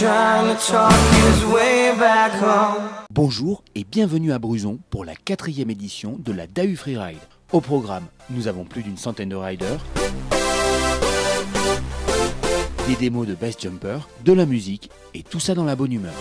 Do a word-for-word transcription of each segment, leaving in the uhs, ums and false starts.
Bonjour et bienvenue à Bruzon pour la quatrième édition de la D A U Freeride. Au programme, nous avons plus d'une centaine de riders, des démos de base jumper, de la musique et tout ça dans la bonne humeur.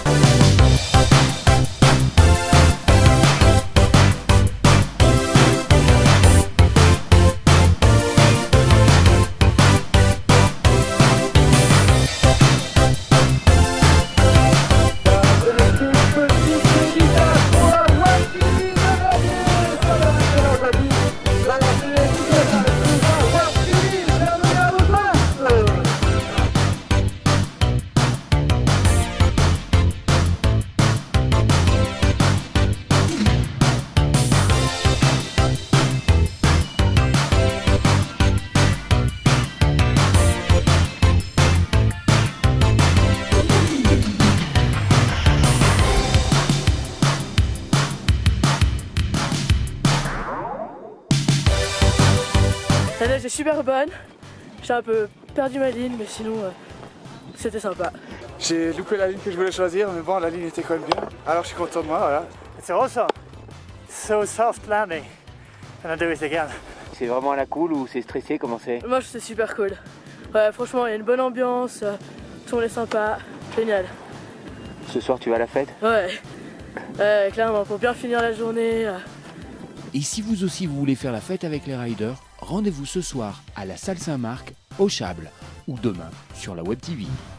La neige est super bonne, j'ai un peu perdu ma ligne mais sinon euh, c'était sympa. J'ai loupé la ligne que je voulais choisir mais bon la ligne était quand même bien, alors je suis content de moi, voilà. It's awesome, so soft landing, and I'll do it again. C'est vraiment à la cool ou c'est stressé, comment c'est? Moi c'est super cool, ouais franchement il y a une bonne ambiance, euh, tout le monde est sympa, génial. Ce soir tu vas à la fête? Ouais, euh, clairement pour bien finir la journée. Euh... Et si vous aussi vous voulez faire la fête avec les riders, rendez-vous ce soir à la salle Saint-Marc, au Chable, ou demain sur la Web T V.